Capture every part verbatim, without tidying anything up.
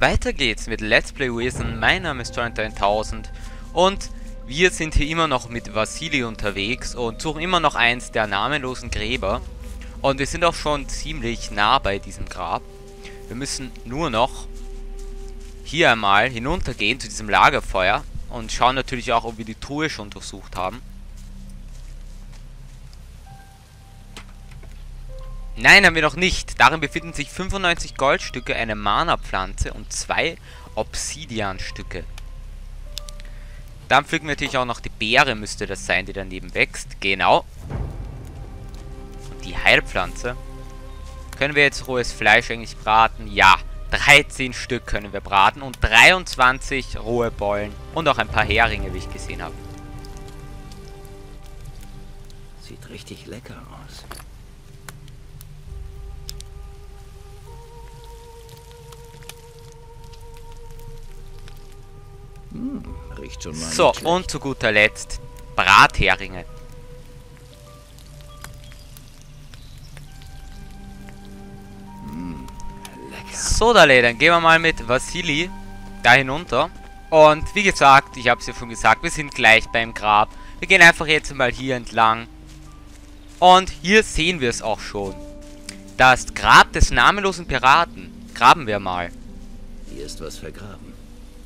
weiter geht's mit Let's Play Risen. Mein Name ist Joint tausend und wir sind hier immer noch mit Vasili unterwegs und suchen immer noch eins der namenlosen Gräber. Und wir sind auch schon ziemlich nah bei diesem Grab. Wir müssen nur noch hier einmal hinuntergehen zu diesem Lagerfeuer und schauen natürlich auch, ob wir die Truhe schon durchsucht haben. Nein, haben wir noch nicht. Darin befinden sich fünfundneunzig Goldstücke, eine Mana-Pflanze und zwei Obsidianstücke. Dann pflücken wir natürlich auch noch die Beere, müsste das sein, die daneben wächst. Genau. Und die Heilpflanze. Können wir jetzt rohes Fleisch eigentlich braten? Ja. dreizehn Stück können wir braten und dreiundzwanzig rohe Bollen. Und auch ein paar Heringe, wie ich gesehen habe. Sieht richtig lecker aus. Hm, riecht schon mal. So, und zu guter Letzt Bratheringe. Hm, lecker. So, Dale, dann gehen wir mal mit Vasili da hinunter. Und wie gesagt, ich habe es ja schon gesagt, wir sind gleich beim Grab. Wir gehen einfach jetzt mal hier entlang. Und hier sehen wir es auch schon. Das Grab des namenlosen Piraten. Graben wir mal. Hier ist was vergraben.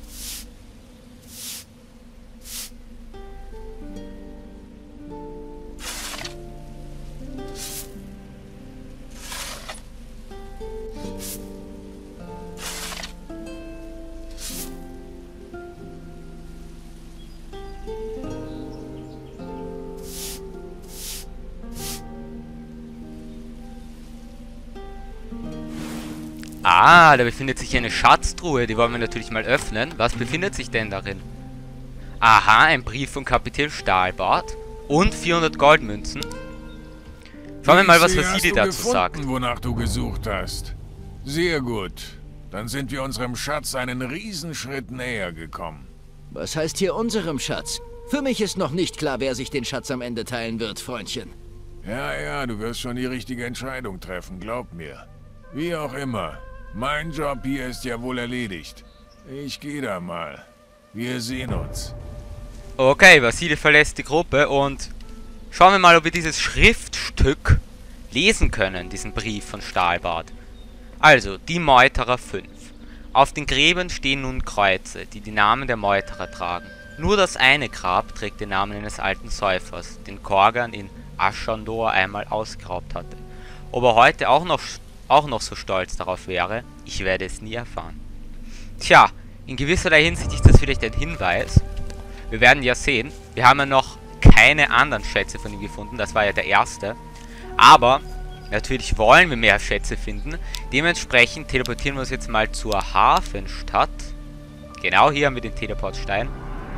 Ah, da befindet sich eine Schatztruhe, die wollen wir natürlich mal öffnen. Was befindet sich denn darin? Aha, ein Brief von Kapitän Stahlbart und vierhundert Goldmünzen. Schauen wir mal, was Vasili dazu sagt. Wonach du gesucht hast. Sehr gut. Dann sind wir unserem Schatz einen Riesenschritt näher gekommen. Was heißt hier unserem Schatz? Für mich ist noch nicht klar, wer sich den Schatz am Ende teilen wird, Freundchen. Ja, ja, du wirst schon die richtige Entscheidung treffen, glaub mir. Wie auch immer. Mein Job hier ist ja wohl erledigt. Ich gehe da mal. Wir sehen uns. Okay, Vasili verlässt die Gruppe und schauen wir mal, ob wir dieses Schriftstück lesen können, diesen Brief von Stahlbart. Also, die Meuterer fünf. Auf den Gräbern stehen nun Kreuze, die die Namen der Meuterer tragen. Nur das eine Grab trägt den Namen eines alten Säufers, den Korgan in Ashandor einmal ausgeraubt hatte. Ob er heute auch noch auch noch so stolz darauf wäre, ich werde es nie erfahren. Tja, in gewisserlei Hinsicht ist das vielleicht ein Hinweis. Wir werden ja sehen. Wir haben ja noch keine anderen Schätze von ihm gefunden. Das war ja der erste. Aber natürlich wollen wir mehr Schätze finden. Dementsprechend teleportieren wir uns jetzt mal zur Hafenstadt. Genau, hier haben wir den Teleportstein.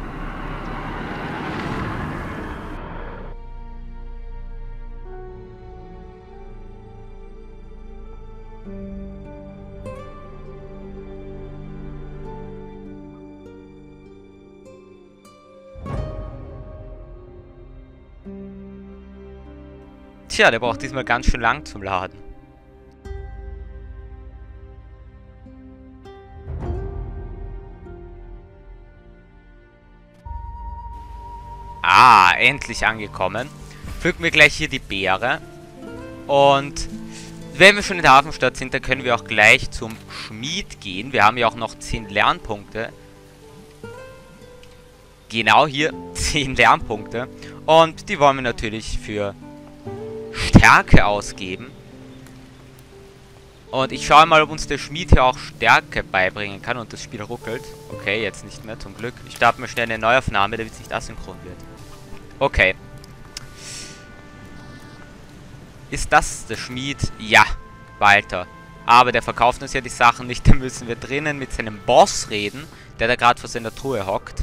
Tja, der braucht diesmal ganz schön lang zum Laden. Ah, endlich angekommen. Pflücken wir gleich hier die Beere. Und wenn wir schon in der Hafenstadt sind, dann können wir auch gleich zum Schmied gehen. Wir haben ja auch noch zehn Lernpunkte. Genau hier, zehn Lernpunkte. Und die wollen wir natürlich für Stärke ausgeben. Und ich schaue mal, ob uns der Schmied hier auch Stärke beibringen kann. Und das Spiel ruckelt. Okay, jetzt nicht mehr, zum Glück. Ich starte mal schnell eine Neuaufnahme, damit es nicht asynchron wird. Okay. Ist das der Schmied? Ja, Walter. Aber der verkauft uns ja die Sachen nicht. Da müssen wir drinnen mit seinem Boss reden, der da gerade vor seiner Truhe hockt.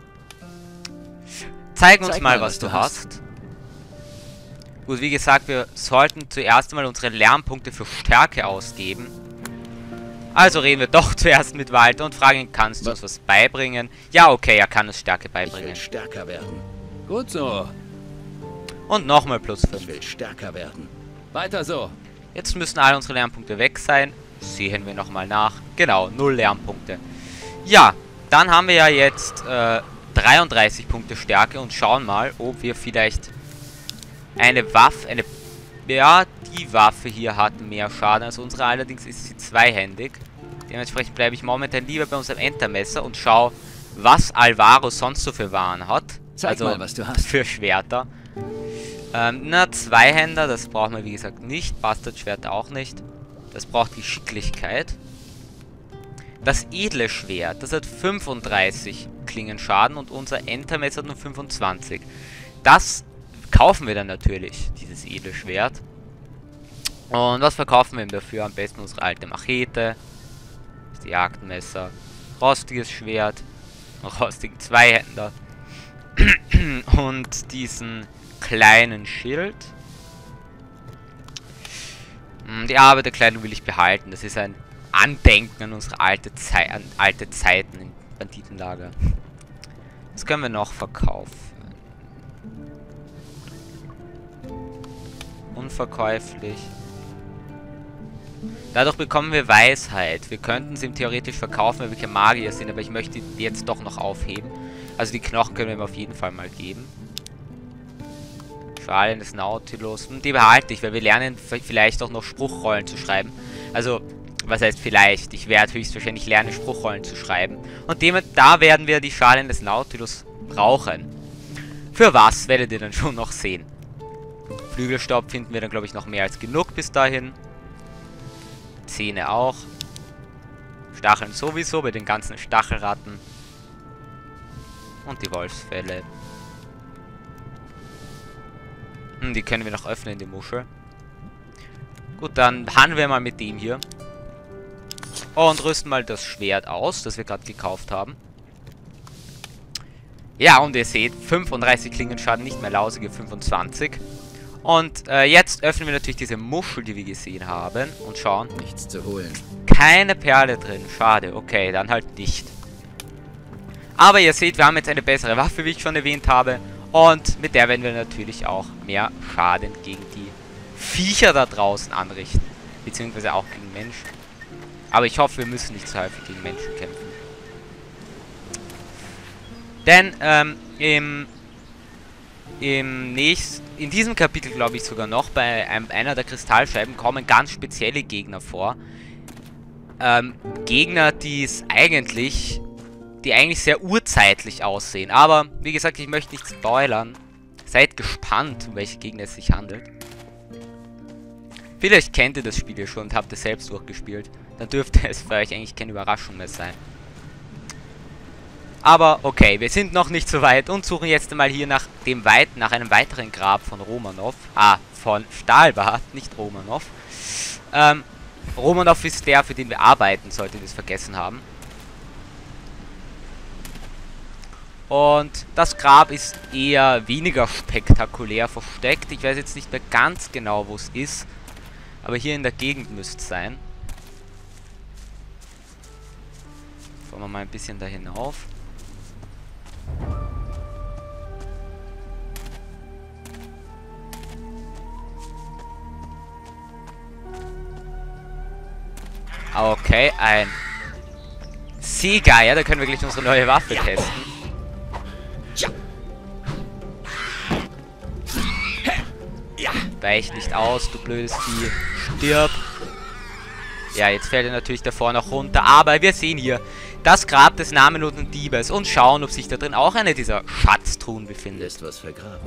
Zeig uns Zeig mal, mal, was, was du du hast. hast. Gut, wie gesagt, wir sollten zuerst mal unsere Lernpunkte für Stärke ausgeben. Also reden wir doch zuerst mit Walter und fragen ihn, kannst du uns was beibringen? Ja, okay, er kann uns Stärke Ich beibringen. will stärker werden. Gut so. Und nochmal plus Ich fünf. will stärker werden. Weiter so. Jetzt müssen alle unsere Lernpunkte weg sein. Sehen wir nochmal nach. Genau, null Lernpunkte. Ja, dann haben wir ja jetzt äh, dreiunddreißig Punkte Stärke und schauen mal, ob wir vielleicht eine Waffe, eine... Ja, die Waffe hier hat mehr Schaden als unsere, allerdings ist sie zweihändig. Dementsprechend bleibe ich momentan lieber bei unserem Entermesser und schaue, was Alvaro sonst so für Waren hat. Zeig also mal, was du hast. Für Schwerter. Ähm, na, Zweihänder, das brauchen wir wie gesagt nicht. Bastardschwert auch nicht. Das braucht Geschicklichkeit. Das edle Schwert, das hat fünfunddreißig Klingenschaden und unser Entermesser hat nur fünfundzwanzig. Das kaufen wir dann natürlich, dieses edle Schwert. Und was verkaufen wir ihm dafür? Am besten unsere alte Machete, das Jagdmesser, rostiges Schwert, rostigen Zweihänder und diesen kleinen Schild. Die Arbeiterkleidung will ich behalten. Das ist ein Andenken an unsere alte, Zei an alte Zeiten im Banditenlager. Das können wir noch verkaufen. Unverkäuflich. Dadurch bekommen wir Weisheit. Wir könnten es ihm theoretisch verkaufen, weil wir kein Magier sind, aber ich möchte die jetzt doch noch aufheben. Also die Knochen können wir ihm auf jeden Fall mal geben. Schalen des Nautilus. Und die behalte ich, weil wir lernen vielleicht auch noch Spruchrollen zu schreiben. Also, was heißt vielleicht? Ich werde höchstwahrscheinlich lernen, Spruchrollen zu schreiben. Und dem, da werden wir die Schalen des Nautilus brauchen. Für was, werdet ihr dann schon noch sehen. Flügelstaub finden wir dann, glaube ich, noch mehr als genug bis dahin. Zähne auch. Stacheln sowieso, bei den ganzen Stachelratten. Und die Wolfsfelle. Hm, die können wir noch öffnen, die Muschel. Gut, dann handeln wir mal mit dem hier. Und rüsten mal das Schwert aus, das wir gerade gekauft haben. Ja, und ihr seht, fünfunddreißig Klingenschaden, nicht mehr lausige fünfundzwanzig. Und äh, jetzt öffnen wir natürlich diese Muschel, die wir gesehen haben. Und schauen. Nichts zu holen. Keine Perle drin, schade. Okay, dann halt nicht. Aber ihr seht, wir haben jetzt eine bessere Waffe, wie ich schon erwähnt habe. Und mit der werden wir natürlich auch mehr Schaden gegen die Viecher da draußen anrichten. Beziehungsweise auch gegen Menschen. Aber ich hoffe, wir müssen nicht so häufig gegen Menschen kämpfen. Denn, ähm, im, im nächsten, in diesem Kapitel, glaube ich sogar noch, bei einem, einer der Kristallscheiben kommen ganz spezielle Gegner vor. Ähm, Gegner, die es eigentlich, die eigentlich sehr urzeitlich aussehen. Aber, wie gesagt, ich möchte nicht spoilern. Seid gespannt, um welche Gegner es sich handelt. Vielleicht kennt ihr das Spiel ja schon und habt es selbst durchgespielt. Dann dürfte es für euch eigentlich keine Überraschung mehr sein. Aber okay, wir sind noch nicht so weit und suchen jetzt einmal hier nach dem weit nach einem weiteren Grab von Romanov. Ah, von Stahlbart, nicht Romanov. Ähm, Romanov ist der, für den wir arbeiten, solltet ihr es vergessen haben. Und das Grab ist eher weniger spektakulär versteckt. Ich weiß jetzt nicht mehr ganz genau, wo es ist. Aber hier in der Gegend müsste es sein. Fahren wir mal ein bisschen da hinauf. Okay, ein Seegeier. Da können wir gleich unsere neue Waffe testen. Weich nicht aus, du blödes Vieh. Stirb. Ja, jetzt fällt er natürlich davor noch runter. Aber wir sehen hier das Grab des namenlosen Diebes und schauen, ob sich da drin auch eine dieser Schatztruhen befindet. Ist was vergraben.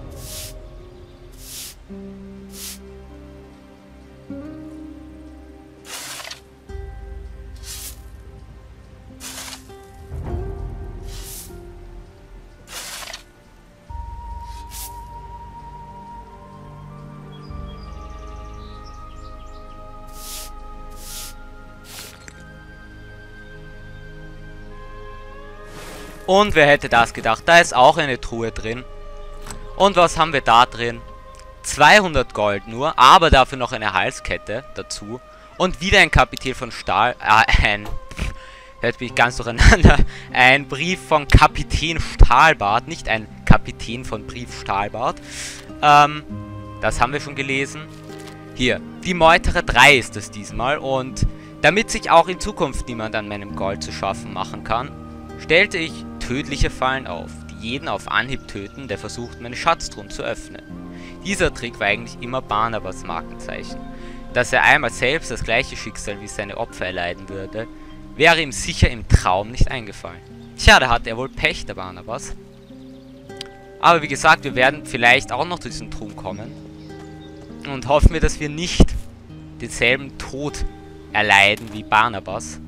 Und wer hätte das gedacht? Da ist auch eine Truhe drin. Und was haben wir da drin? zweihundert Gold nur, aber dafür noch eine Halskette dazu. Und wieder ein Kapitel von Stahl... Äh, ein... Jetzt bin ich ganz durcheinander. Ein Brief von Kapitän Stahlbart, nicht ein Kapitän von Brief Stahlbart. Ähm, das haben wir schon gelesen. Hier, die Meuterer drei ist es diesmal. Und Damit sich auch in Zukunft niemand an meinem Gold zu schaffen machen kann, stellte ich tödliche Fallen auf, die jeden auf Anhieb töten, der versucht, meine Schatztruhen zu öffnen. Dieser Trick war eigentlich immer Barnabas Markenzeichen. Dass er einmal selbst das gleiche Schicksal wie seine Opfer erleiden würde, wäre ihm sicher im Traum nicht eingefallen. Tja, da hatte er wohl Pech, der Barnabas. Aber wie gesagt, wir werden vielleicht auch noch zu diesem Truhen kommen. Und hoffen wir, dass wir nicht denselben Tod erleiden wie Barnabas.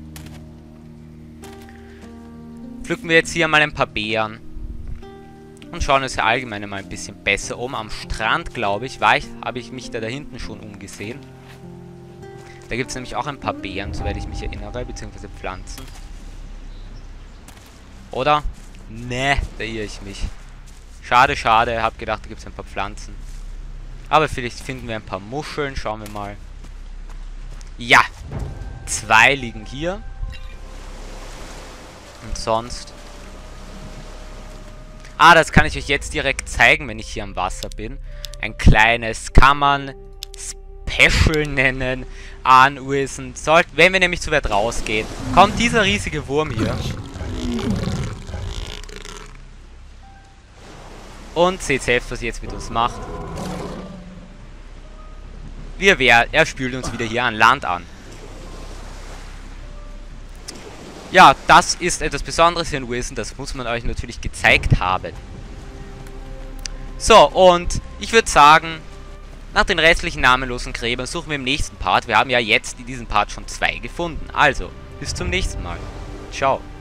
Pflücken wir jetzt hier mal ein paar Beeren. Und schauen uns ja allgemein mal ein bisschen besser um. Am Strand, glaube ich, war ich, habe ich mich da, da hinten schon umgesehen. Da gibt es nämlich auch ein paar Beeren, soweit ich mich erinnere, beziehungsweise Pflanzen. Oder? Ne, da irre ich mich. Schade, schade, hab gedacht, da gibt es ein paar Pflanzen. Aber vielleicht finden wir ein paar Muscheln, schauen wir mal. Ja, zwei liegen hier. Und sonst... Ah, das kann ich euch jetzt direkt zeigen, wenn ich hier am Wasser bin. Ein kleines, kann man Special nennen, anwesen. Sollt, wenn wir nämlich zu weit rausgehen, kommt dieser riesige Wurm hier. Und seht selbst, was er jetzt mit uns macht. Wir wer er spült uns wieder hier an Land an. Ja, das ist etwas Besonderes hier in Wilson, das muss man euch natürlich gezeigt haben. So, und ich würde sagen, nach den restlichen namenlosen Gräbern suchen wir im nächsten Part. Wir haben ja jetzt in diesem Part schon zwei gefunden. Also, bis zum nächsten Mal. Ciao.